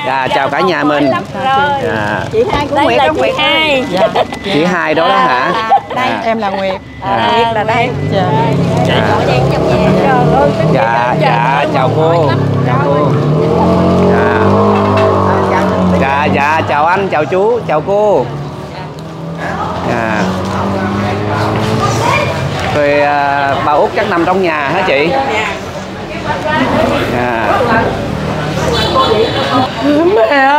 Chào cả nhà mình. Chị Hai của Nguyệt, là chị Hai. Chị Hai đó đó hả? Đây em là Nguyệt. Nguyệt là đây. Dạ chào cô. Chào cô. Dạ chào anh, chào chú, chào cô. Rồi bà Út chắc nằm trong nhà hả chị? Mẹ,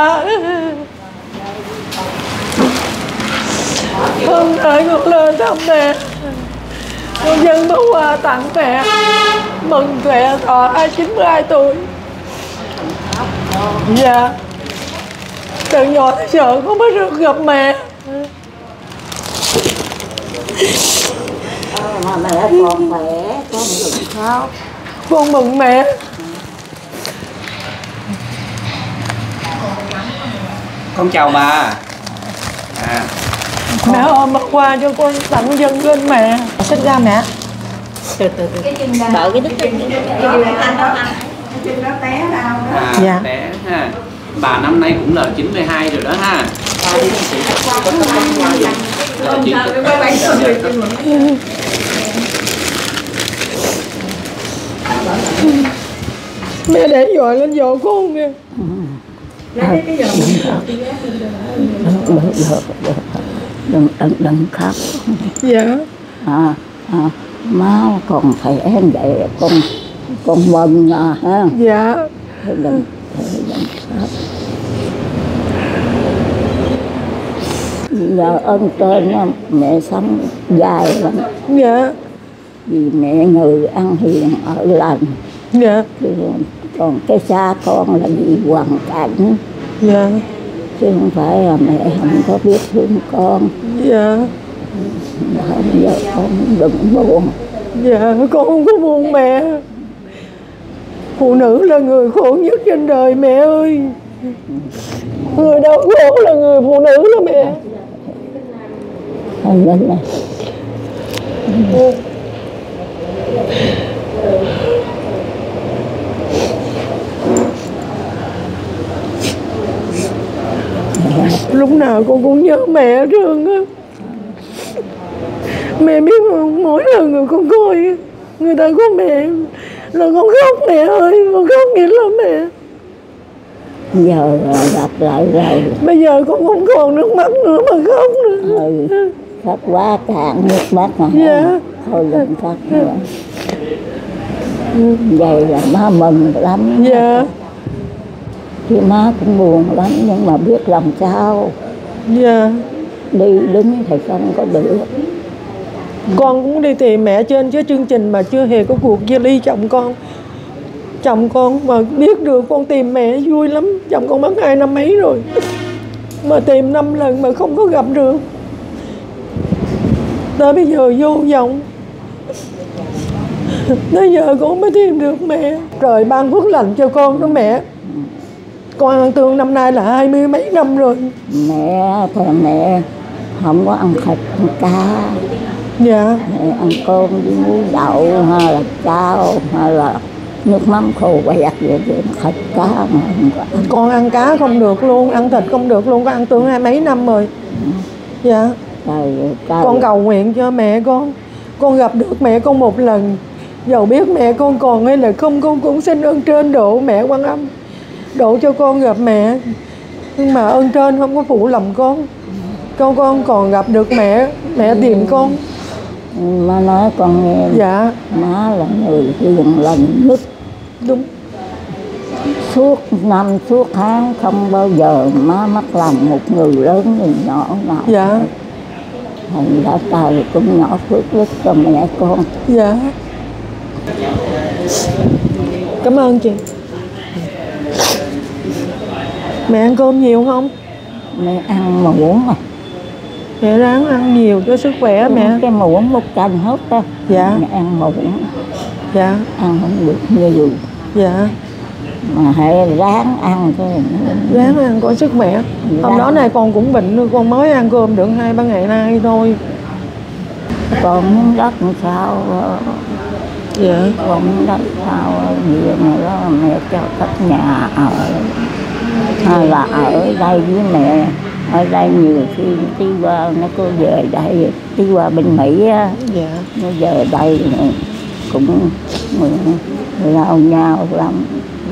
hôm nay con lên thăm mẹ, con dân bó quà tặng mẹ, mừng mẹ thọ 92 tuổi. Dạ, từ nhỏ tới giờ con mới được gặp mẹ. Mà mẹ còn khỏe, con đừng khóc. Con mừng mẹ. Con chào bà. Mẹ ôm mặt qua cho con tặng dân lên mẹ. Xích ra mẹ. Từ đợi cái đứt chân nó té đau đó. Dạ. Té ha. Bà năm nay cũng là 92 rồi đó ha. Mẹ để dội lên dỗ con nha. Đừng khóc. Dạ. Má còn khỏe vậy con mừng ha. Dạ. Đừng khóc. Giờ ơn trên mẹ sống dài lắm. Dạ. Vì mẹ người ăn hiền ở lành. Dạ. Còn cái xa con là vì hoàn cảnh. Dạ. Chứ không phải là mẹ không có biết thương con. Dạ. Không, giờ con đừng buồn. Dạ, con không có buồn mẹ. Phụ nữ là người khổ nhất trên đời mẹ ơi. Người đau khổ là người phụ nữ đó mẹ. Lên này. Lúc nào con cũng nhớ mẹ hết trơn á. Mẹ biết không, mỗi lần người con coi người ta có mẹ là con khóc mẹ ơi, con khóc nghĩa là mẹ. Giờ gặp lại rồi. Bây giờ con không còn nước mắt nữa mà khóc nữa. Khóc quá cạn nước mắt mà. Dạ. Thôi đừng khóc nữa. Vậy là má mừng lắm. Dạ. Chứ má cũng buồn lắm nhưng mà biết làm sao. Dạ. Đi đứng thì không có được. Con cũng đi tìm mẹ trên cái chương trình mà chưa hề có cuộc chia ly chồng con. Chồng con mà biết được con tìm mẹ vui lắm. Chồng con mất 2 năm mấy rồi. Mà tìm 5 lần mà không có gặp được. Tới bây giờ vô vọng. Tới giờ con mới tìm được mẹ. Trời ban phước lành cho con đó mẹ. Con ăn tương năm nay là 20 mấy năm rồi. Mẹ thì mẹ không có ăn thịt, ăn cá. Dạ. Mẹ ăn cơm với muối đậu hay là cháo hay là nước mắm khô quẹt vậy thịt cá mà không có ăn. Con ăn cá không được luôn, ăn thịt không được luôn, con ăn tương 20 mấy năm rồi. Dạ. Con cầu nguyện cho mẹ con gặp được mẹ con một lần. Dầu biết mẹ con còn hay là không, con cũng xin ơn trên độ mẹ Quan Âm độ cho con gặp mẹ. Nhưng mà ơn trên không có phụ lòng con còn gặp được mẹ tìm con. Má nói con nghe. Dạ. Má là người hiền lành nhất. Đúng. Suốt năm suốt tháng không bao giờ má mất lòng một người lớn người nhỏ nào. Dạ. Thành đã trời cũng nhỏ phước đức cho mẹ con. Dạ. Cảm ơn chị. Mẹ ăn cơm nhiều không? Mẹ ăn muỗng à. Mẹ ráng ăn nhiều cho sức khỏe mẹ. Cái muỗng một canh hết đó. Dạ. Mẹ ăn muỗng. Dạ. Ăn không được nhiều. Dạ. Mà hãy ráng ăn thôi. Ráng ăn có sức khỏe. Hôm đó này con cũng bệnh, con mới ăn cơm được 2-3 ngày nay thôi. Con muốn đất làm sao? Dạ. Con muốn đất sao? Gì mà đó mẹ cho cất nhà ở. hay là ở đây với mẹ. Ở đây nhiều khi đi qua nó có về đây, đi qua bên Mỹ á, Dạ. nó về đây cũng lao nhau lắm.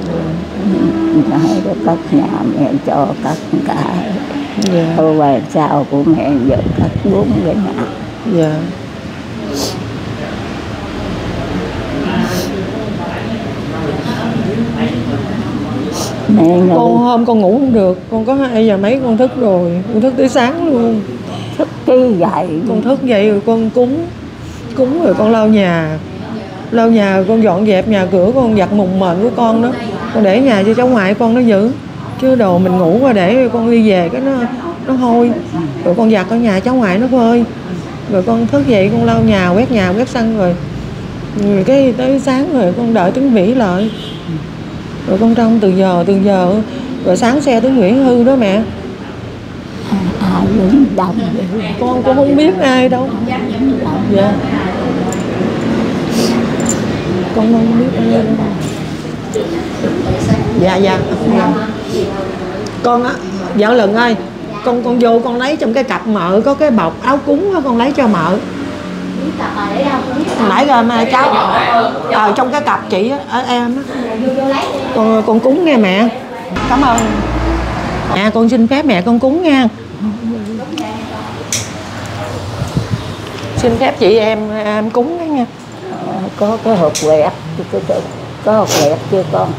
Nói có cất nhà mẹ cho cất cả. Dạ. Thôi về sau của mẹ giờ cất 4 cái nhà. Dạ. Mẹ Con hôm con ngủ không được, con có 2 giờ mấy con thức rồi, con thức tới sáng luôn. thức cái dậy. Con thức dậy rồi con cúng rồi con lau nhà rồi con dọn dẹp nhà cửa, con giặt mùng mền của con đó, con để nhà cho cháu ngoại con nó giữ, chứ đồ mình ngủ qua để con đi về cái nó hôi, rồi con giặt ở nhà cháu ngoại nó phơi, rồi con thức dậy con lau nhà quét sân rồi cái tới sáng rồi con đợi tiếng Vĩ lại, rồi con trông từ giờ rồi sáng xe tiếng Nguyễn hư đó mẹ. Ai lính đồng Con không biết ai đâu. Dạ. Con không biết ai đâu. Dạ. Con á, vợ Lần ơi, con vô con lấy trong cái cặp mợ có cái bọc áo cúng á, con lấy cho mợ. Nãy rồi mà cháu trong cái cặp chị á, ở em á. Con cúng nghe mẹ. Cảm ơn. Con xin phép mẹ con cúng nha. Xin phép chị em cúng đấy nha. có cái hộp quẹt, có hộp quẹt chưa con?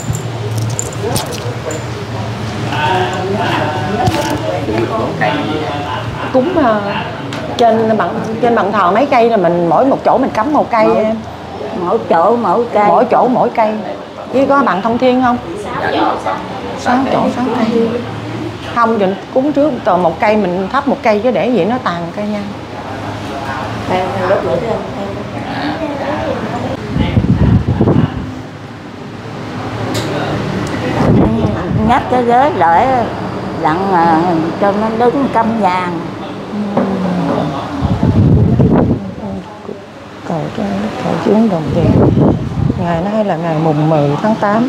Cúng trên bàn thờ mấy cây là mình mỗi một chỗ mình cắm một cây em. Mỗi chỗ mỗi cây. Mỗi chỗ mỗi cây. Với có bằng thông thiên không? 6 chỗ 6 cây. Không, mình cúng trước toàn một cây, mình thắp một cây chứ để vậy nó tàn cây nha. Nhắc cái ghế lại dặn cho nó đứng cắm vàng. Cầu chuyến đồng tiền. Ngày nay là ngày mùng 10 tháng 8.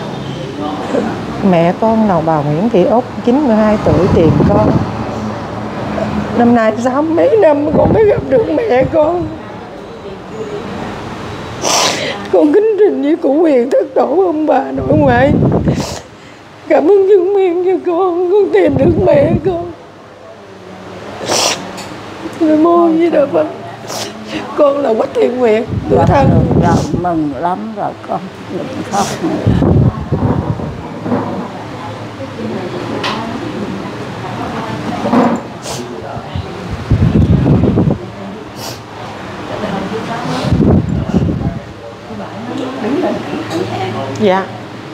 Mẹ con nào bà Nguyễn Thị Úc 92 tuổi tìm con. Năm nay 6 mấy năm con mới gặp được mẹ con. Con kính trình với cụ Huyền thất tổ ông bà nội ngoại. Cảm ơn Dương Miên cho con tìm được mẹ con. Người mô với Đà Phật. Con là Quách Thiện Nguyệt, tuổi thân. Rồi, mừng lắm rồi con, đừng khóc nữa. Dạ.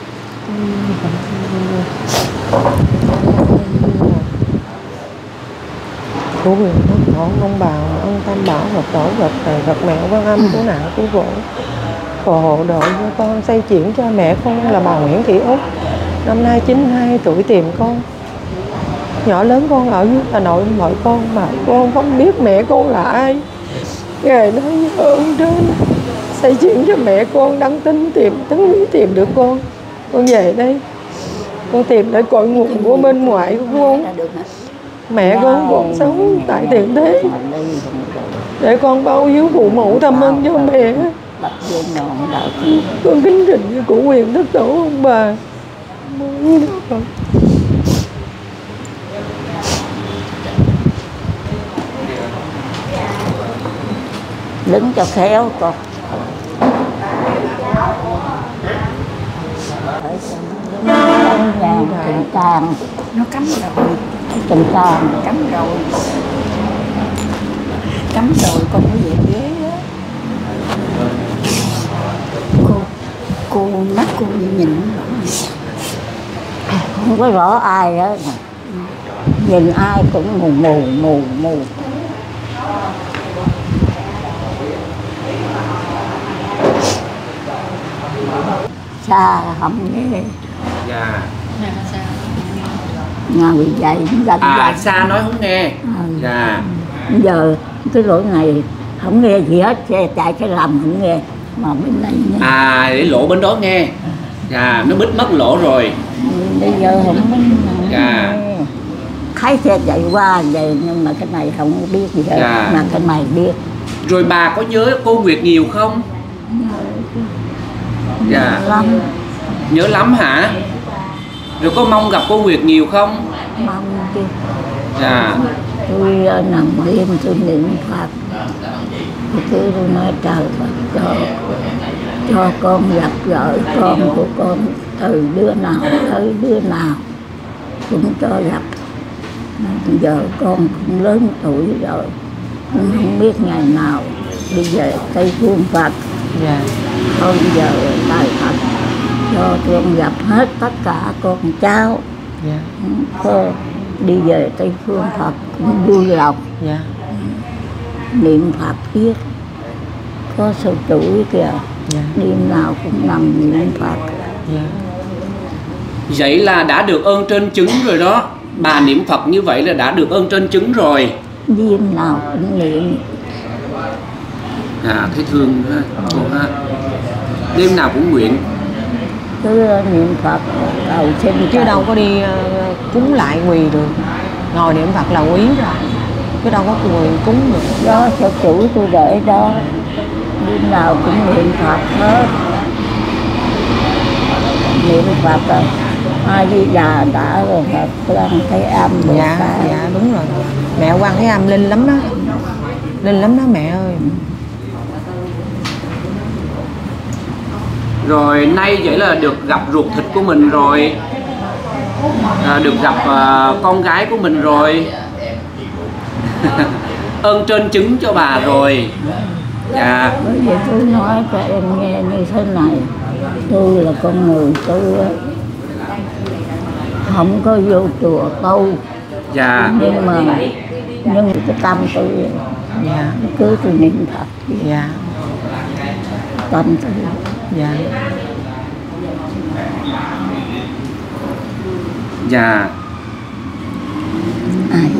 Của quyền thất tổ ông bà ông Tam Bảo Phật tổ Phật thầy Phật mẹ Quan Âm cứu nạn cứu khổ, phù hộ độ cho con, xây chuyển cho mẹ con là bà Nguyễn Thị Úc năm nay 92 tuổi tìm con. Nhỏ lớn con ở với Hà Nội mọi con mà con không biết mẹ con là ai. Ngài nói nhớ ơn trên xây chuyển cho mẹ con đăng tin tìm được con. Con về đây con tìm lại cội nguồn của bên ngoại của con. Mẹ con còn sống tại tiền thế để con bao hiếu phụ mẫu thăm ơn cho mẹ. Con kính trình với cụ Huyền thất tổ ông bà. Đứng cho khéo con. Tình tàn nó cắm rồi, tình tàn cắm rồi con mới về ghế á. Cô mắt cô nhìn không có rõ ai á, nhìn ai cũng mù. Xa không nghe. Dạ. Nhà bị dậy gần Xa nói không nghe. Dạ. Giờ cái lỗi này không nghe gì hết, xe chạy cái làm không nghe, mà bên này nghe. Để lộ bên đó nghe. Dạ, nó bít mất lỗ rồi. Bây giờ không biết. Dạ. Thấy xe chạy qua vậy nhưng mà cái này không biết gì hết. Dạ. Mà cái này biết. Rồi bà có nhớ cô Nguyệt nhiều không? Dạ. Lắm. Nhớ lắm hả? Rồi có mong gặp cô Nguyệt nhiều không? Mong chứ. Dạ. Tôi nằm đêm tôi niệm Phật. Tôi nói trời Phật cho con gặp gỡ con của con từ đứa nào tới đứa nào cũng cho gặp. Giờ con cũng lớn tuổi rồi, cũng không biết ngày nào đi về Tây Phương Phật. Dạ. Thôi giờ tại Phật cho con gặp hết tất cả con cháu. Dạ. Có đi về Tây Phương Phật cũng vui lòng. Dạ. Niệm Phật biết có sự chủ kìa. Dạ. Đêm nào cũng nằm niệm Phật. Dạ. Vậy là đã được ơn trên chứng rồi đó. Bà niệm Phật như vậy là đã được ơn trên chứng rồi. Đêm nào cũng niệm. À, thấy thương ha, cô ha. Đêm nào cũng nguyện. Cứ niệm Phật cầu xin. Chứ đâu có đi cúng lại quỳ được. Ngồi niệm Phật là quý rồi. Chứ đâu có quỳ cúng được. Đó cho chủ tôi để đó. Đêm nào cũng niệm Phật hết. Niệm Phật A Di Đà đã rồi Phật Quan Thế Âm Bồ Dạ, Tát. dạ đúng rồi. Mẹ Quan Thế Âm linh lắm đó. Linh lắm đó mẹ ơi. Rồi nay vậy là được gặp ruột thịt của mình rồi, được gặp con gái của mình rồi. Ơn trên chứng cho bà rồi. Dạ. Bởi vì tôi nói cho em nghe như thế này. Tôi là con người tôi không có vô chùa tu. Dạ. Nhưng cái tâm tôi Dạ. cứ tôi niệm Phật. Dạ. Tâm tôi. Dạ. Dạ. Ai?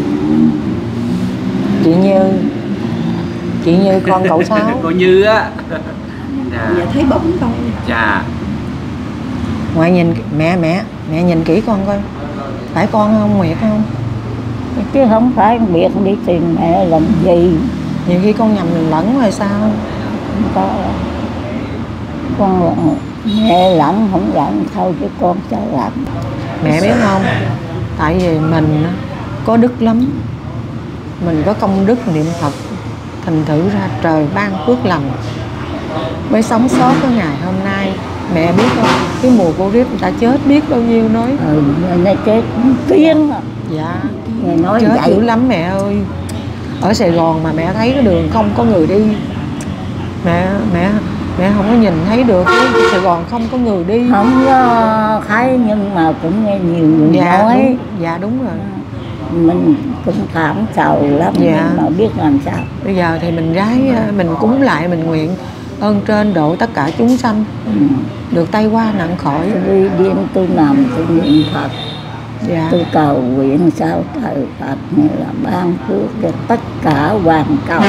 Chị Như con cậu Sáu. Cô Như á. Dạ. Giờ thấy bóng thôi. Dạ. Ngoại nhìn mẹ nhìn kỹ con coi. Phải con không Nguyệt không? Chứ không phải biết đi tìm mẹ làm gì. Nhiều khi con nhầm lẫn rồi sao? Không có. Con mẹ lẫn không lẫn thôi chứ con cho lẫn. Mẹ biết không? Tại vì mình có đức lắm. Mình có công đức niệm Phật. Thành thử ra trời ban phước lành mới sống sót cái ngày hôm nay. Mẹ biết không? Cái mùa Covid người ta chết biết bao nhiêu nói. Nó chết kiên. Dạ. Mẹ nói chết vậy dữ lắm mẹ ơi. Ở Sài Gòn mà mẹ thấy cái đường không có người đi. Mẹ không có nhìn thấy được. Sài Gòn không có người đi. không có thấy nhưng mà cũng nghe nhiều người nói. Đúng, dạ đúng rồi. Mình cũng cảm sầu lắm. Dạ. Nhưng mà biết làm sao. Bây giờ thì mình ráng mình cúng lại, mình nguyện ơn trên độ tất cả chúng sanh được tay qua nạn khỏi. Tôi đêm tôi nằm tôi niệm Phật. Dạ. Tôi cầu nguyện sao trời Phật như là ban phước cho tất cả hoàn cầu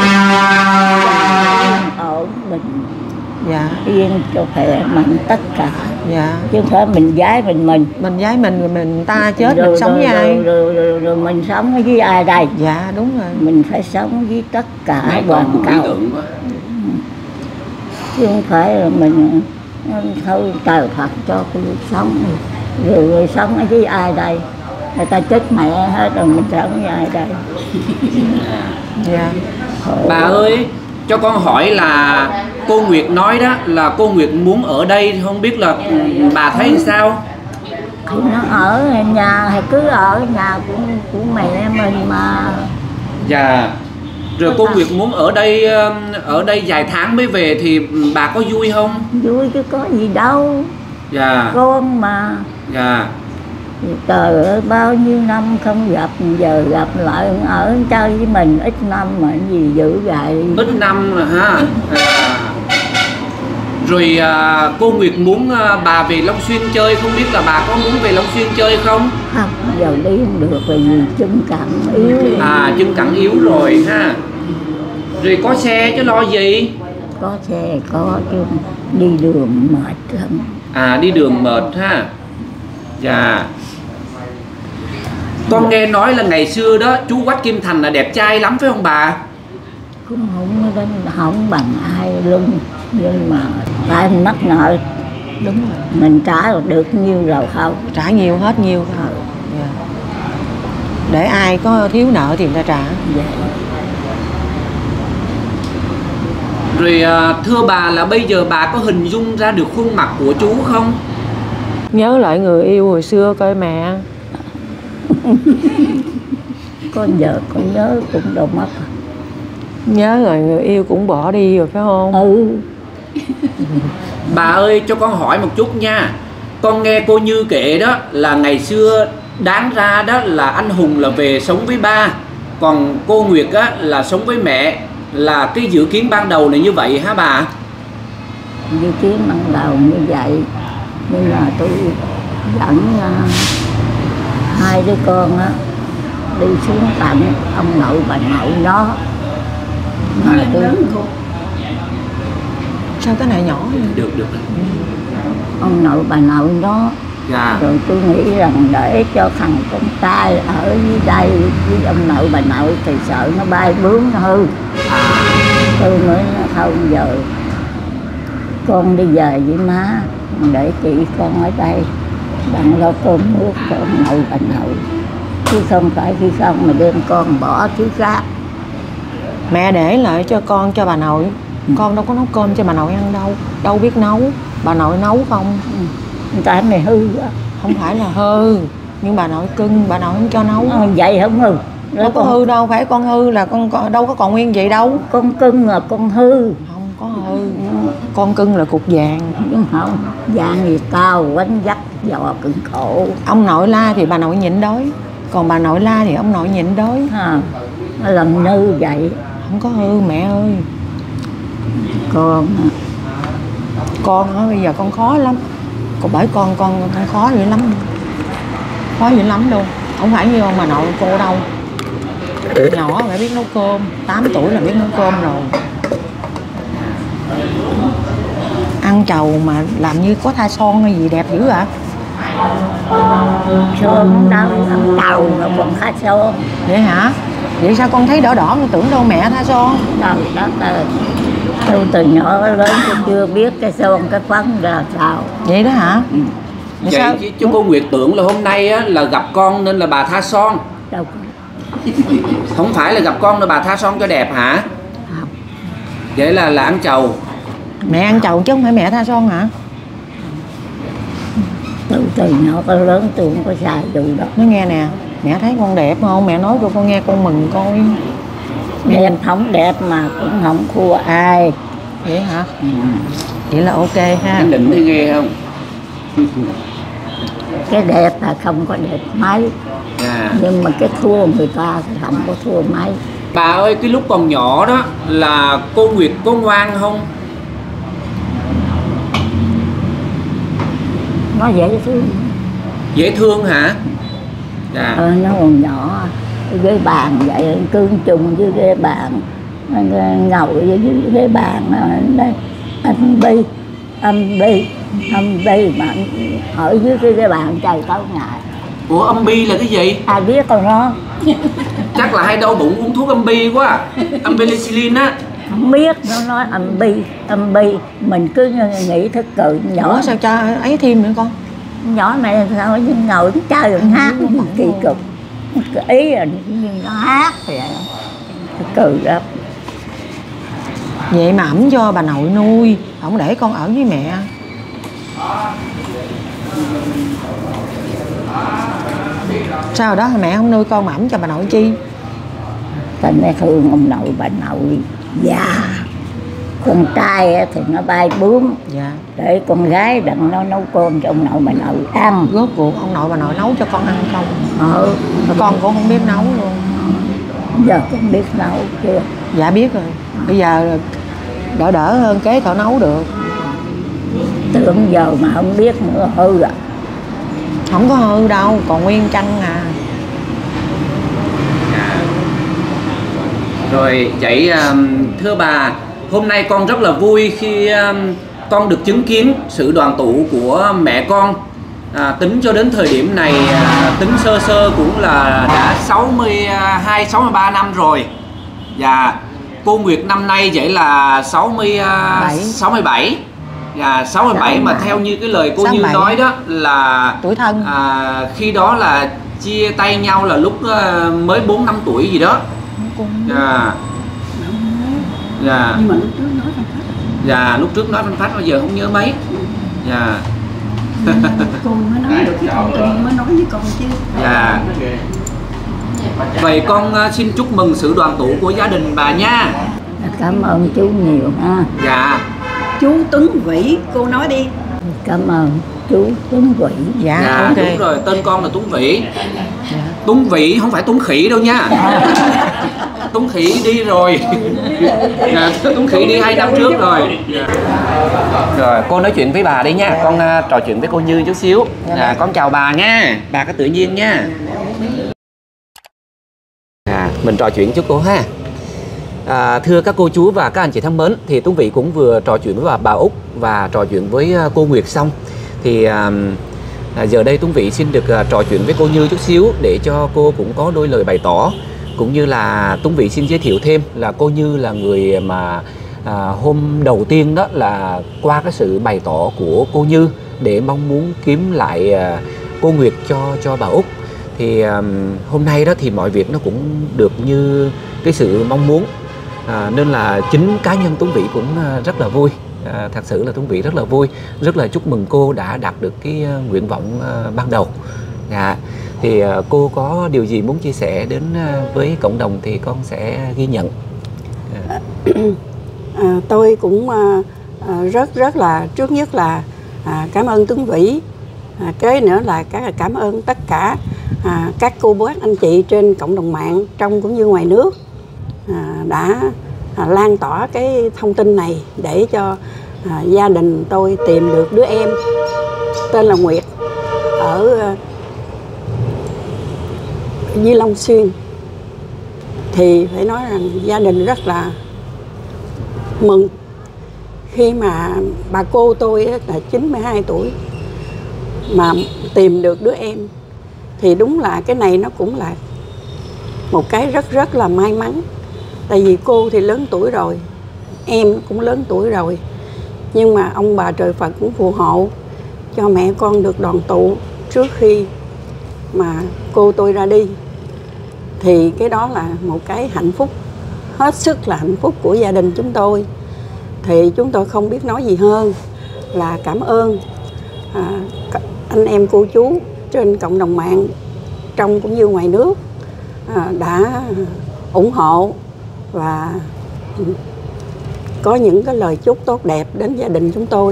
ổn định. Dạ. Yên cho khỏe mạnh tất cả. Dạ. Chứ không phải mình giái mình Giái mình ta chết rồi, mình sống với ai? Rồi mình sống với ai đây? Dạ đúng rồi. Mình phải sống với tất cả Mẹ hoàn con cũng lý cầu. tưởng quá. Chứ không phải là mình thôi trời Phật cho tôi sống rồi sống với ai đây? Người ta chết mẹ hết rồi mình sống với ai đây? Dạ. Bà ơi, cho con hỏi là cô Nguyệt nói đó là cô Nguyệt muốn ở đây, không biết là bà thấy sao? Thì nó ở nhà thì cứ ở nhà của mẹ mình mà. Dạ. Rồi cô Nguyệt muốn ở đây vài tháng mới về thì bà có vui không? Vui chứ có gì đâu. Dạ. Con mà. Dạ. Trời ơi bao nhiêu năm không gặp, giờ gặp lại ở chơi với mình ít năm mà gì dữ vậy. Ít năm rồi ha. Rồi cô Nguyệt muốn bà về Long Xuyên chơi, không biết là bà có muốn về Long Xuyên chơi không? Không, giờ đi không được vì chân cẳng yếu. Chân cẳng yếu rồi ha. Rồi có xe chứ lo gì. có xe có chứ đi đường mệt lắm. À, đi đường mệt ha. Dạ. Con nghe nói là ngày xưa đó chú Quách Kim Thành là đẹp trai lắm phải không bà? Cũng không bằng ai luôn, nhưng mà tại mắc nợ. Đúng rồi, mình trả được nhiêu rồi không? Trả nhiều hết nhiêu thôi. Dạ. Để ai có thiếu nợ thì người ta trả. Dạ. Rồi thưa bà là bây giờ bà có hình dung ra được khuôn mặt của chú không? Nhớ lại người yêu hồi xưa coi mẹ. Con giờ con nhớ cũng đâu mất. Nhớ rồi người yêu cũng bỏ đi rồi phải không? Ừ. Bà ơi cho con hỏi một chút nha. Con nghe cô Như kể đó là ngày xưa đáng ra đó là anh Hùng là về sống với ba, còn cô Nguyệt á là sống với mẹ. Là cái dự kiến ban đầu này như vậy hả bà? Dự kiến ban đầu như vậy, nhưng mà tôi dẫn hai đứa con á đi xuống tận ông nội bà nội nó. Mà tôi Sao cái này nhỏ vậy? Được. ông nội bà nội nó. Dạ. Rồi tôi nghĩ rằng để cho thằng con trai ở dưới đây với ông nội bà nội thì sợ nó bay bướm nó hư. Tôi mới nói thôi giờ con đi về với má, để chị con ở đây đặng lo cơm nước cho ông nội bà nội, chứ không phải khi xong mà đem con bỏ chứ khác. Mẹ để lại cho con cho bà nội. Con đâu có nấu cơm cho bà nội ăn đâu. Đâu biết nấu. Bà nội nấu không? Tại mày hư quá. Không phải là hư, nhưng bà nội cưng, bà nội không cho nấu. Vậy không hư. Đâu có hư đâu, phải con hư là con đâu có còn nguyên vậy đâu. Con cưng là con hư. Không có hư. Con cưng là cục vàng. Nhưng không, vàng gì cao quánh dắt giò cưng khổ. Ông nội la thì bà nội nhịn đói, còn bà nội la thì ông nội nhịn đói. Nó làm như vậy. Không có hư mẹ ơi. Con á bây giờ con khó lắm. Còn bởi con khó dữ lắm. Khó dữ lắm luôn. Không phải như ông bà nội cô đâu. Nhỏ phải biết nấu cơm, 8 tuổi là biết nấu cơm rồi. Ăn trầu mà làm như có tha son hay gì đẹp dữ ạ? Son đâu, ăn trầu mà còn tha son. Vậy hả? Vậy sao con thấy đỏ đỏ con tưởng đâu mẹ tha son? Trời đất ơi, tôi từ nhỏ lớn tôi chưa biết cái son cái phấn ra sao. Vậy đó hả? Vậy sao? chứ cô Nguyệt tưởng là hôm nay á, là gặp con nên là bà tha son. Đâu có. Không phải là gặp con là bà tha son cho đẹp hả? Không. Vậy là ăn trầu. Mẹ ăn trầu chứ không phải mẹ tha son hả? Tôi từ nhỏ tới lớn tôi không có xài dù đó. Nói nghe nè, mẹ thấy con đẹp không? Mẹ nói cho con nghe con mừng coi. Đẹp không đẹp mà cũng không thua ai. Vậy hả? Vậy là ok ha. Anh định thấy ghê không? Cái đẹp là không có đẹp mấy. Nhưng mà cái thua người ta thì không có thua mấy. Bà ơi, cái lúc còn nhỏ đó là cô Nguyệt có ngoan không? Nó dễ thương. Dễ thương hả? Dạ. Nó còn nhỏ, ghế bàn vậy, cương trùng với ghế bàn, ngồi với ghế bàn đây, âm bi mà ở dưới cái ghế bàn trời tối ngày. Ủa âm bi là cái gì? Ai biết con nó? Chắc là hay đau bụng uống thuốc âm bi quá à. Ampicillin á. Không biết, nó nói âm bi, mình cứ nghĩ thức cười nhỏ. Ủa sao cho ấy thêm nữa con? Nhỏ này sao ngồi chơi rồi hát nó kỳ cục. Ý là nhưng nó hát vậy, cười lắm. Vậy mà ẵm cho bà nội nuôi, không để con ở với mẹ. Sao đó mẹ không nuôi con mà ẵm cho bà nội chi? Tình mẹ thương ông nội bà nội già. Con trai thì nó bay bướm. Dạ. Để con gái đặng nó nấu cơm cho ông nội bà nội ăn. Rốt cuộc ông nội bà nội nấu cho con ăn không? Con cũng không biết nấu luôn. Giờ con biết nấu chưa? Dạ biết rồi. Bây giờ đỡ hơn kế thọ nấu được. Tưởng giờ mà không biết nữa hư à. Không có hư đâu, còn nguyên chăng à. Rồi vậy thưa bà, hôm nay con rất là vui khi con được chứng kiến sự đoàn tụ của mẹ con. Tính cho đến thời điểm này, tính sơ sơ cũng là đã 62-63 năm rồi. Và cô Nguyệt năm nay vậy là 67. Và 67 mà theo như cái lời cô Như nói đó là tuổi thân. Khi đó là chia tay nhau là lúc mới 4-5 tuổi gì đó. Dạ. Nhưng mà lúc trước nói phanh phách. Dạ, lúc trước nói phanh phách, bây giờ không nhớ mấy. Dạ. Cô mới nói được cái thông tin mới nói với con chứ. Dạ. Vậy con xin chúc mừng sự đoàn tụ của gia đình bà nha. Cảm ơn chú nhiều ha. Dạ. Chú Tuấn Vĩ, cô nói đi. Cảm ơn chú Tuấn Vĩ. Dạ, ok. đúng rồi, tên con là Tuấn Vĩ. Tuấn Vĩ không phải Tuấn Khỉ đâu nha. Tuấn Khỉ đi rồi. Dạ, Tuấn Khỉ đi 2 năm trước rồi. Rồi, cô nói chuyện với bà đi nha. Con trò chuyện với cô Như chút xíu. Con chào bà nha. Bà cứ tự nhiên nha. Mình trò chuyện chút cô ha. Thưa các cô chú và các anh chị thân mến, thì Tuấn Vĩ cũng vừa trò chuyện với bà Út và trò chuyện với cô Nguyệt xong. Thì giờ đây Tuấn Vĩ xin được trò chuyện với cô Như chút xíu để cho cô cũng có đôi lời bày tỏ. Cũng như là Tuấn Vĩ xin giới thiệu thêm là cô Như là người mà hôm đầu tiên đó là qua cái sự bày tỏ của cô Như để mong muốn kiếm lại cô Nguyệt cho bà Út. Thì hôm nay đó thì mọi việc nó cũng được như cái sự mong muốn, nên là chính cá nhân Tuấn Vĩ cũng rất là vui. Thật sự là Tuấn Vĩ rất là vui, rất là chúc mừng cô đã đạt được cái nguyện vọng ban đầu. Thì cô có điều gì muốn chia sẻ đến với cộng đồng thì con sẽ ghi nhận. Tôi cũng rất là, trước nhất là cảm ơn Tuấn Vĩ. Kế nữa là cảm ơn tất cả các cô bác anh chị trên cộng đồng mạng trong cũng như ngoài nước đã lan tỏa cái thông tin này để cho gia đình tôi tìm được đứa em tên là Nguyệt ở Di Long Xuyên. Thì phải nói rằng gia đình rất là mừng khi mà bà cô tôi là 92 tuổi mà tìm được đứa em. Thì đúng là cái này nó cũng là một cái rất là may mắn. Tại vì cô thì lớn tuổi rồi, em cũng lớn tuổi rồi, nhưng mà ông bà trời Phật cũng phù hộ cho mẹ con được đoàn tụ trước khi mà cô tôi ra đi. Thì cái đó là một cái hạnh phúc, hết sức là hạnh phúc của gia đình chúng tôi. Thì chúng tôi không biết nói gì hơn là cảm ơn anh em cô chú trên cộng đồng mạng trong cũng như ngoài nước đã ủng hộ và có những cái lời chúc tốt đẹp đến gia đình chúng tôi.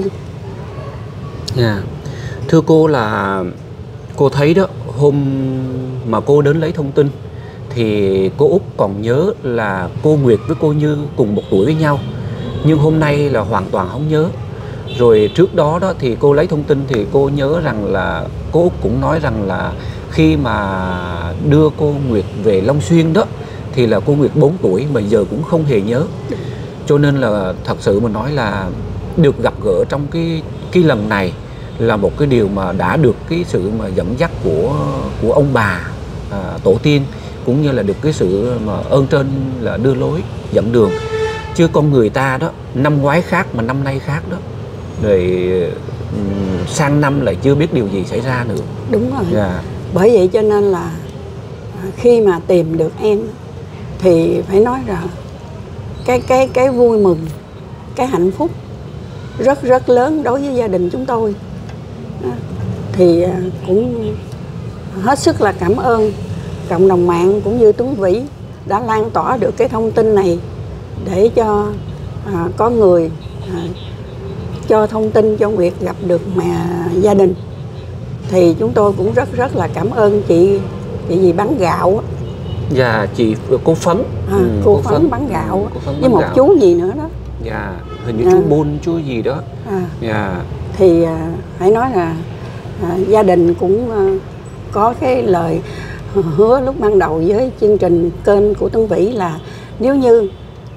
Thưa cô là cô thấy đó, hôm mà cô đến lấy thông tin thì cô Út còn nhớ là cô Nguyệt với cô Như cùng một tuổi với nhau, nhưng hôm nay là hoàn toàn không nhớ. Rồi trước đó đó thì cô lấy thông tin thì cô nhớ rằng là cô Út cũng nói rằng là khi mà đưa cô Nguyệt về Long Xuyên đó thì là cô Nguyệt 4 tuổi mà giờ cũng không hề nhớ. Cho nên là thật sự mà nói là được gặp gỡ trong cái lần này là một cái điều mà đã được cái sự mà dẫn dắt của ông bà tổ tiên, cũng như là được cái sự mà ơn trên là đưa lối dẫn đường. Chứ con người ta đó, năm ngoái khác mà năm nay khác đó, rồi sang năm lại chưa biết điều gì xảy ra nữa. Đúng rồi. Bởi vậy cho nên là khi mà tìm được em thì phải nói rằng cái vui mừng, cái hạnh phúc rất lớn đối với gia đình chúng tôi. Thì cũng hết sức là cảm ơn cộng đồng mạng cũng như Tuấn Vĩ đã lan tỏa được cái thông tin này để cho có người cho thông tin cho Nguyệt gặp được gia đình. Thì chúng tôi cũng rất là cảm ơn chị gì bán gạo. Dạ, chị cô Phấn. Cô Phấn bán gạo với một chú gì nữa đó. Dạ, hình như chú Bôn chú gì đó. Thì phải nói là gia đình cũng có cái lời hứa lúc ban đầu với chương trình kênh của Tuấn Vĩ là nếu như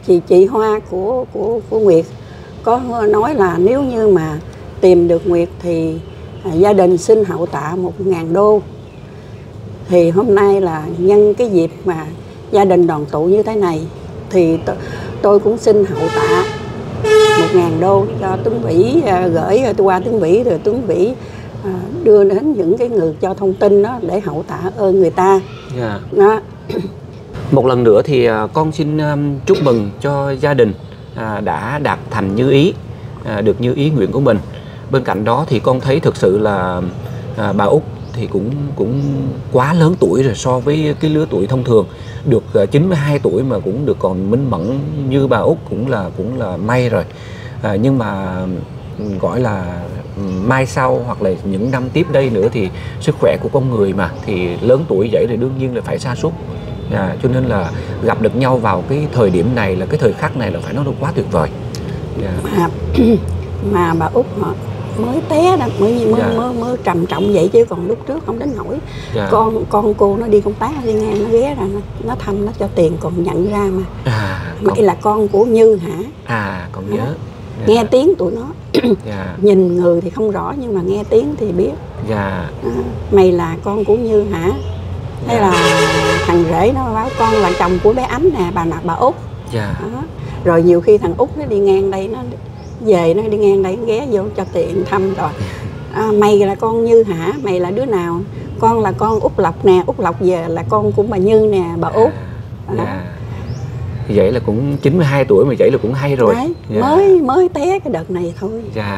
thì chị Hoa của Nguyệt có nói là nếu như mà tìm được Nguyệt thì gia đình xin hậu tạ 1.000 đô. Thì hôm nay là nhân cái dịp mà gia đình đoàn tụ như thế này thì tôi cũng xin hậu tạ 1.000 đô cho Tuấn Vĩ, gửi tôi qua Tuấn Vĩ, rồi Tuấn Vĩ đưa đến những cái người cho thông tin đó để hậu tạ ơn người ta. Đó. Một lần nữa thì con xin chúc mừng cho gia đình đã đạt thành như ý, được như ý nguyện của mình. Bên cạnh đó thì con thấy thực sự là bà Út thì cũng quá lớn tuổi rồi so với cái lứa tuổi thông thường. Được 92 tuổi mà cũng được còn minh mẫn như bà Út cũng là may rồi. Nhưng mà gọi là mai sau hoặc là những năm tiếp đây nữa thì sức khỏe của con người mà, thì lớn tuổi vậy thì đương nhiên là phải sa sút. Cho nên là gặp được nhau vào cái thời điểm này, là cái thời khắc này là phải nói là quá tuyệt vời. Mà bà Út mới té đó, mới trầm trọng vậy, chứ còn lúc trước không đến nổi. Con cô nó đi công tác, nó đi ngang, nó ghé ra, nó thăm, nó cho tiền còn nhận ra mà. Vậy là con của Như hả? Con nhớ. Nghe tiếng tụi nó. Nhìn người thì không rõ nhưng mà nghe tiếng thì biết. Mày là con của Như hả? Thế là thằng rể nó báo con là chồng của bé Ánh nè, bà Út. Rồi nhiều khi thằng Út nó đi ngang đây, nó về nó đi ngang đây ghé vô cho tiền thăm rồi. Mày là con Như hả? Mày là đứa nào? Con là con Út Lộc nè, Út Lộc về là con của bà Như nè, bà Út. Vậy là cũng 92 tuổi mà vậy là cũng hay rồi. Đấy, mới té cái đợt này thôi.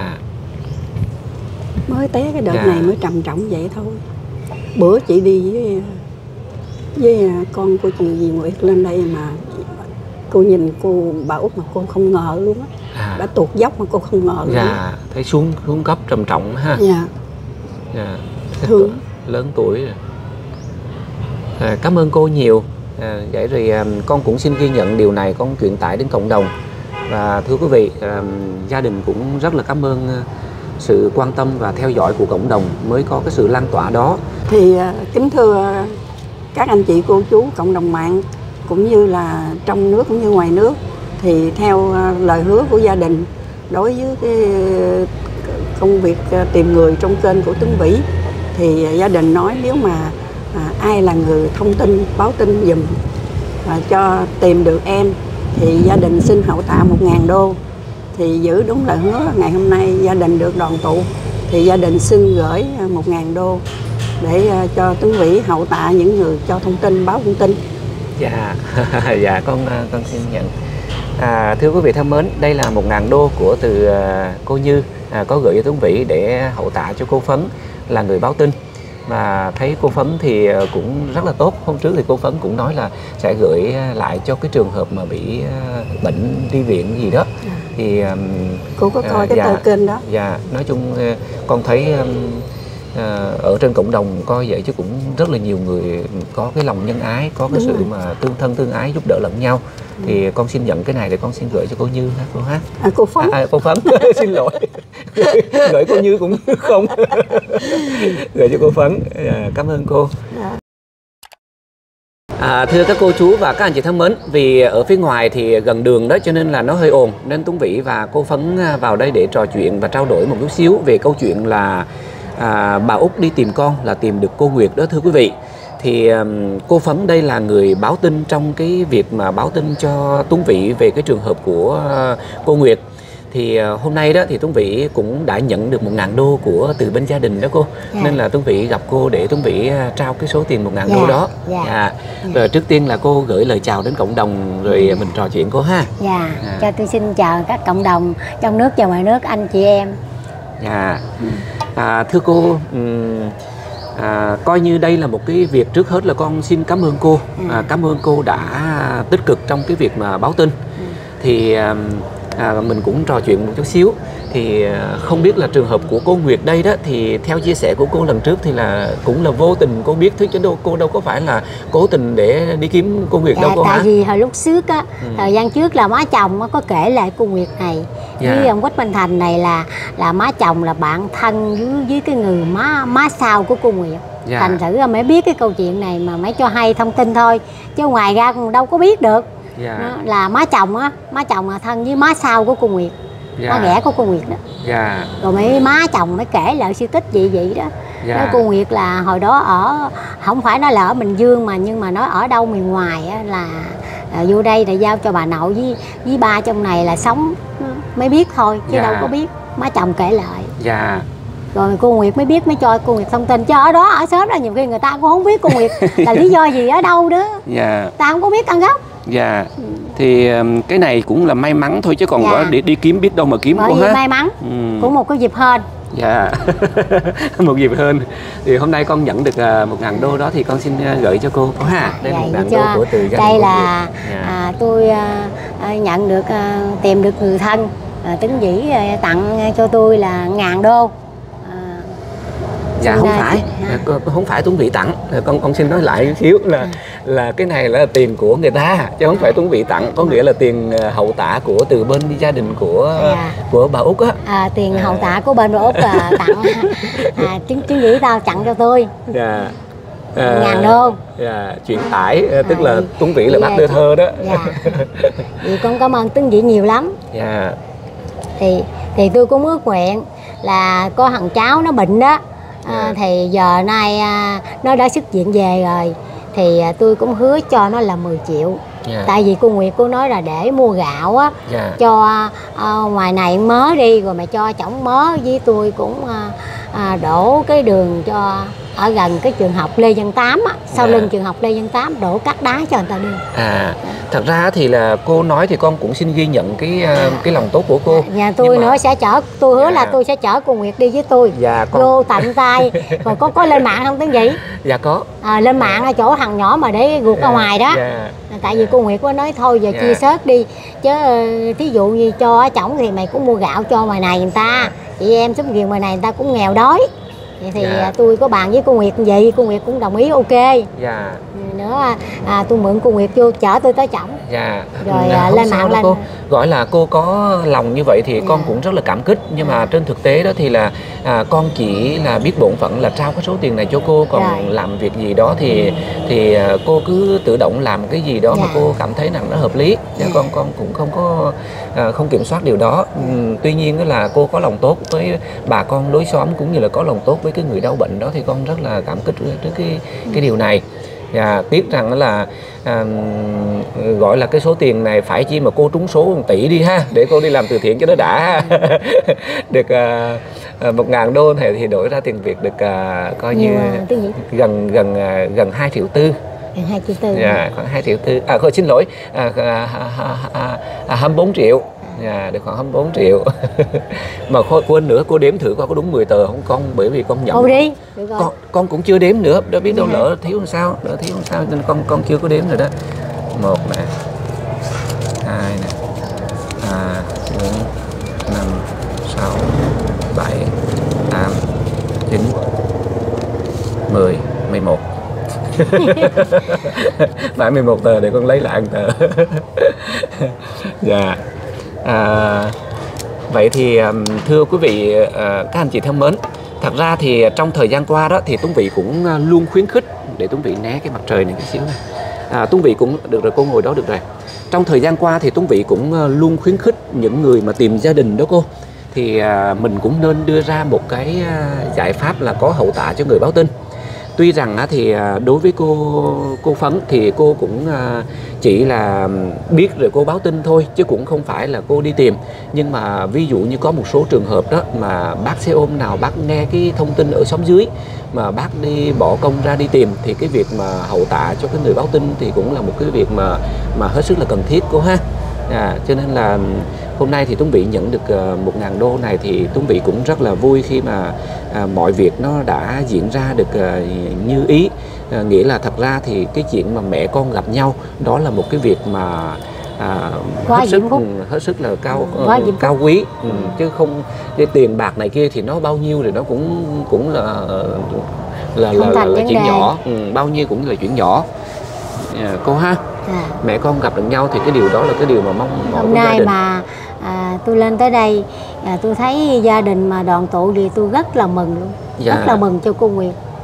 Mới té cái đợt này mới trầm trọng vậy thôi. Bữa chị đi với con của chị Dì Nguyệt lên đây mà cô nhìn bà Út mà cô không ngờ luôn á. Đã tuột dốc mà cô không ngờ luôn. Thấy xuống cấp trầm trọng ha. Thương. Lớn tuổi rồi. Cảm ơn cô nhiều. Vậy rồi con cũng xin ghi nhận điều này, con truyền tải đến cộng đồng. Và thưa quý vị, gia đình cũng rất là cảm ơn sự quan tâm và theo dõi của cộng đồng mới có cái sự lan tỏa đó. Thì kính thưa các anh chị cô chú cộng đồng mạng cũng như là trong nước cũng như ngoài nước, thì theo lời hứa của gia đình đối với cái công việc tìm người trong kênh của Tuấn Vĩ, thì gia đình nói nếu mà ai là người thông tin báo tin giùm cho tìm được em thì gia đình xin hậu tạ 1.000 đô. Thì giữ đúng lời hứa, ngày hôm nay gia đình được đoàn tụ thì gia đình xin gửi 1.000 đô để cho Tuấn Vĩ hậu tạ những người cho thông tin báo thông tin. Con xin nhận. Thưa quý vị thân mến, đây là 1.000 đô của từ cô Như có gửi cho Tuấn Vĩ để hậu tạ cho cô Phấn là người báo tin. Mà thấy cô Phấn thì cũng rất là tốt. Hôm trước thì cô Phấn cũng nói là sẽ gửi lại cho cái trường hợp mà bị bệnh đi viện gì đó. Thì cô có coi cái tờ kênh đó. Nói chung con thấy ở trên cộng đồng coi vậy chứ cũng rất là nhiều người có cái lòng nhân ái, có cái sự mà tương thân tương ái giúp đỡ lẫn nhau. Thì con xin nhận cái này để con xin gửi cho cô Như ha cô ha. Cô Phấn. Cô Phấn xin lỗi. Gửi cô Như cũng không. Gửi cho cô Phấn. Cảm ơn cô. Thưa các cô chú và các anh chị thân mến, vì ở phía ngoài thì gần đường đó cho nên là nó hơi ồn, nên Tuấn Vĩ và cô Phấn vào đây để trò chuyện và trao đổi một chút xíu về câu chuyện là bà Út đi tìm con, là tìm được cô Nguyệt đó thưa quý vị. Thì cô Phấn đây là người báo tin trong cái việc mà báo tin cho Tuấn Vĩ về cái trường hợp của cô Nguyệt. Thì hôm nay đó thì Tuấn Vĩ cũng đã nhận được 1.000 đô của từ bên gia đình đó cô. Nên là Tuấn Vĩ gặp cô để Tuấn Vĩ trao cái số tiền 1.000 đô đó. Rồi trước tiên là cô gửi lời chào đến cộng đồng rồi mình trò chuyện cô ha. Cho tôi xin chào các cộng đồng trong nước và ngoài nước, anh chị em. Thưa cô, coi như đây là một cái việc, trước hết là con xin cảm ơn cô. Cảm ơn cô đã tích cực trong cái việc mà báo tin. Thì mình cũng trò chuyện một chút xíu. Thì không biết là trường hợp của cô Nguyệt đây đó, thì theo chia sẻ của cô lần trước thì là cũng là vô tình cô biết, chứ cô đâu có phải là cố tình để đi kiếm cô Nguyệt đâu cô hả? Tại vì hồi lúc trước á, thời gian trước là má chồng có kể lại cô Nguyệt này với ông Quách Minh Thành này là má chồng là bạn thân với cái người má sau của cô Nguyệt. Thành thử mới biết cái câu chuyện này mà mới cho hay thông tin thôi, chứ ngoài ra cũng đâu có biết được. Dạ. Là má chồng á, má chồng là thân với má sau của cô Nguyệt. Dạ. Má ghẻ của cô Nguyệt đó. Dạ. Rồi mấy má chồng mới kể lại sự tích vậy đó. Dạ. Nói cô Nguyệt là hồi đó ở, không phải nói là ở Bình Dương mà, nhưng mà nói ở đâu miền ngoài á, là vô đây là giao cho bà nội với ba trong này là sống mới biết thôi, chứ Dạ. đâu có biết. Má chồng kể lại. Dạ. Rồi cô Nguyệt mới biết, mới cho cô Nguyệt thông tin, chứ ở đó ở xóm đó nhiều khi người ta cũng không biết cô Nguyệt là lý do gì ở đâu đó. Dạ. Ta không có biết căn gốc. Dạ. Thì cái này cũng là may mắn thôi, chứ còn Dạ. có đi kiếm biết đâu mà kiếm Bởi cô vì ha. may mắn cũng một cái dịp hên. Dạ. Một dịp hơn. Thì hôm nay con nhận được 1.000 đô đó thì con xin gửi cho cô ha. Đây là 1.000 đô của từ gia đình đây của là Nguyệt. Dạ. tôi nhận được, tìm được người thân Tính Vĩ tặng cho tôi là 1.000 đô. Dạ không phải, không phải Tuấn Vĩ tặng. Con xin nói lại xíu là cái này là tiền của người ta, chứ không phải Tuấn Vĩ tặng. Có nghĩa là tiền hậu tạ của từ bên gia đình của bà Út á. Tiền hậu tạ của bên bà Út tặng. Tuấn Vĩ tao tặng cho tôi. Dạ. 1.000 đô. Dạ, chuyển tải, tức là Tuấn Vĩ là bác đưa thơ đó. Dạ. Thì con cảm ơn Tuấn Vĩ nhiều lắm. Dạ. Thì tôi cũng ước nguyện là có thằng cháu nó bệnh đó. Thì giờ nay nó đã xuất viện về rồi, thì tôi cũng hứa cho nó là 10 triệu. Tại vì cô Nguyệt cô nói là để mua gạo á, cho ngoài này mớ đi, rồi mày cho chổng mớ với tôi cũng đổ cái đường cho ở gần cái trường học Lê Văn Tám á, sau lưng trường học Lê Văn Tám, đổ cắt đá cho người ta đi. Thật ra thì là cô nói thì con cũng xin ghi nhận cái lòng tốt của cô. Nhà tôi nữa sẽ chở, tôi hứa là tôi sẽ chở cô Nguyệt đi với tôi. Dạ, vô tận tay. Rồi có lên mạng không Tuấn Vĩ? Dạ có. Lên mạng ở chỗ thằng nhỏ mà để ruột ở ngoài đó. Tại vì cô Nguyệt có nói thôi giờ chia sớt đi, chứ thí dụ như cho chổng thì mày cũng mua gạo cho ngoài này người ta, chị em xóm Ghiền ngoài này người ta cũng nghèo đói. Thì tôi có bàn với cô Nguyệt như vậy, cô Nguyệt cũng đồng ý ok. Dạ. Nữa tôi mượn cô Nguyệt vô chở tôi tới chổng. Dạ. Rồi lên mạng lên. Cô gọi là cô có lòng như vậy thì con cũng rất là cảm kích, nhưng mà trên thực tế đó thì là con chỉ là biết bổn phận là trao cái số tiền này cho cô, còn làm việc gì đó thì cô cứ tự động làm cái gì đó mà cô cảm thấy rằng nó hợp lý. Con cũng không kiểm soát điều đó. Tuy nhiên là cô có lòng tốt với bà con đối xóm, cũng như là có lòng tốt với cái người đau bệnh đó, thì con rất là cảm kích trước cái điều này. Và tiếc rằng là gọi là cái số tiền này phải chi mà cô trúng số 1 tỷ đi ha, để cô đi làm từ thiện cho nó đã. Được 1.000 đô này thì đổi ra tiền Việt được coi như gần 2 triệu tư. 2 triệu tư. Dạ, khoảng 2 triệu tư. Xin lỗi, 24 triệu. Dạ, được khoảng 24 triệu. Mà quên nữa, cô đếm thử coi có đúng 10 tờ không con, bởi vì con nhận. Đi. Được rồi. Con cũng chưa đếm nữa, đâu biết đâu lỡ thiếu làm sao, nên con chưa có đếm rồi đó. 1 nè, 2 nè, 4, 5, 6, 7, 8, 9, 10, 11. Phải 11 tờ để con lấy lại 1 tờ. Dạ. Vậy thì thưa quý vị, các anh chị thân mến, thật ra thì trong thời gian qua đó thì Tuấn Vĩ cũng luôn khuyến khích, để Tuấn Vĩ né cái mặt trời này cái xíu này. Tuấn Vĩ cũng được rồi, cô ngồi đó được rồi. Trong thời gian qua thì Tuấn Vĩ cũng luôn khuyến khích những người mà tìm gia đình đó cô, thì mình cũng nên đưa ra một cái giải pháp là có hậu tạ cho người báo tin. Tuy rằng thì đối với cô Phấn thì cô cũng chỉ là biết rồi cô báo tin thôi, chứ cũng không phải là cô đi tìm. Nhưng mà ví dụ như có một số trường hợp đó mà bác xe ôm nào bác nghe cái thông tin ở xóm dưới mà bác đi bỏ công ra đi tìm, thì cái việc mà hậu tạ cho cái người báo tin thì cũng là một cái việc mà hết sức là cần thiết cô ha. Cho nên là hôm nay thì Tuấn Vĩ nhận được 1.000 đô này thì Tuấn Vĩ cũng rất là vui khi mà mọi việc nó đã diễn ra được như ý. Nghĩa là thật ra thì cái chuyện mà mẹ con gặp nhau đó là một cái việc mà hết sức là cao quý. Chứ không cái tiền bạc này kia thì nó bao nhiêu thì nó cũng là chuyện nhỏ. Bao nhiêu cũng là chuyện nhỏ. Cô ha. Mẹ con gặp được nhau thì cái điều đó là cái điều mà mong mỏi của gia đình. Hôm nay mà tôi lên tới đây, tôi thấy gia đình mà đoàn tụ thì tôi rất là mừng luôn. Rất là mừng cho cô Nguyệt.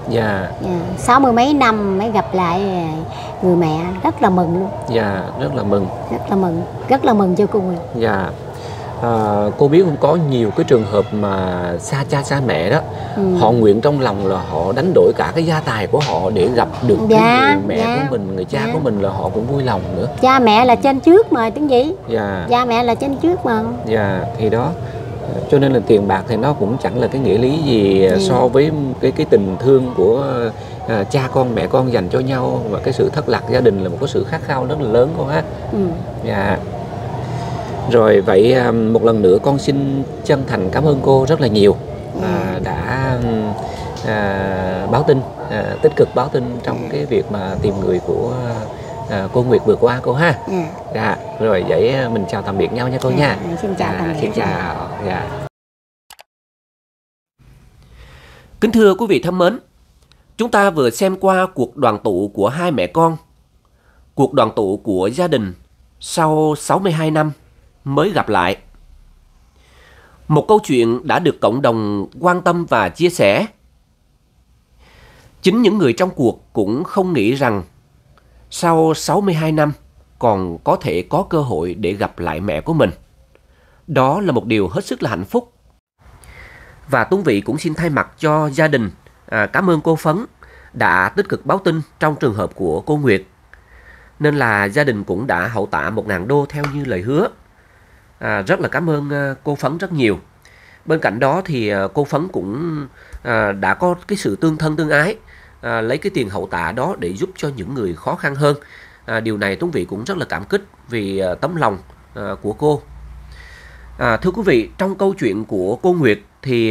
Dạ. 60 mấy năm mới gặp lại người mẹ, rất là mừng luôn. Dạ, rất là mừng. Rất là mừng cho cô Nguyệt. Dạ. Cô biết không, có nhiều cái trường hợp mà xa cha xa mẹ đó, họ nguyện trong lòng là họ đánh đổi cả cái gia tài của họ để gặp được cái người mẹ của mình, người cha của mình, là họ cũng vui lòng nữa. Cha mẹ là trên trước mà tiếng gì? Dạ. Cha mẹ là trên trước mà. Dạ, thì đó, cho nên là tiền bạc thì nó cũng chẳng là cái nghĩa lý gì so với cái tình thương của cha con mẹ con dành cho nhau, và cái sự thất lạc gia đình là một cái sự khát khao rất là lớn cô ha. Dạ. Rồi vậy một lần nữa con xin chân thành cảm ơn cô rất là nhiều đã báo tin, tích cực báo tin trong cái việc mà tìm người của cô Nguyệt vừa qua cô ha. Dạ. Rồi vậy mình chào tạm biệt nhau nha cô nha. Xin chào tạm biệt. Xin chào. Dạ. Kính thưa quý vị thân mến, chúng ta vừa xem qua cuộc đoàn tụ của hai mẹ con, cuộc đoàn tụ của gia đình sau 62 năm mới gặp lại. Một câu chuyện đã được cộng đồng quan tâm và chia sẻ. Chính những người trong cuộc cũng không nghĩ rằng sau 62 năm còn có thể có cơ hội để gặp lại mẹ của mình. Đó là một điều hết sức là hạnh phúc. Và Tuấn Vĩ cũng xin thay mặt cho gia đình cảm ơn cô Phấn đã tích cực báo tin trong trường hợp của cô Nguyệt. Nên là gia đình cũng đã hậu tạ 1.000 đô theo như lời hứa. Rất là cảm ơn cô Phấn rất nhiều. Bên cạnh đó thì cô Phấn cũng đã có cái sự tương thân tương ái, lấy cái tiền hậu tạ đó để giúp cho những người khó khăn hơn. Điều này Tuấn Vĩ cũng rất là cảm kích vì tấm lòng của cô. Thưa quý vị, trong câu chuyện của cô Nguyệt thì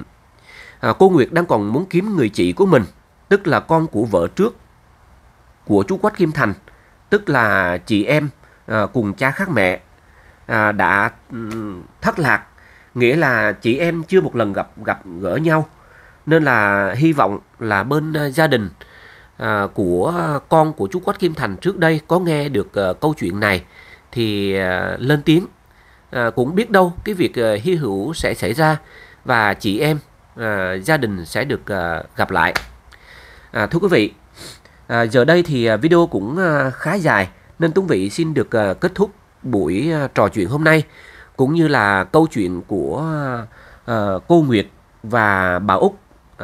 cô Nguyệt đang còn muốn kiếm người chị của mình, tức là con của vợ trước của chú Quách Kim Thành, tức là chị em cùng cha khác mẹ đã thất lạc, nghĩa là chị em chưa một lần gặp gỡ nhau. Nên là hy vọng là bên gia đình của con của chú Quách Kim Thành trước đây có nghe được câu chuyện này thì lên tiếng. Cũng biết đâu cái việc hy hữu sẽ xảy ra và chị em gia đình sẽ được gặp lại. Thưa quý vị, giờ đây thì video cũng khá dài nên Tuấn Vĩ xin được kết thúc buổi trò chuyện hôm nay, cũng như là câu chuyện của cô Nguyệt và bà Út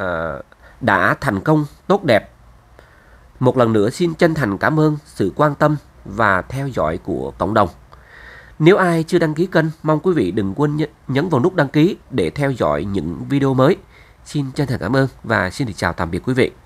đã thành công tốt đẹp. Một lần nữa xin chân thành cảm ơn sự quan tâm và theo dõi của cộng đồng. Nếu ai chưa đăng ký kênh, mong quý vị đừng quên nhấn vào nút đăng ký để theo dõi những video mới. Xin chân thành cảm ơn và xin được chào tạm biệt quý vị.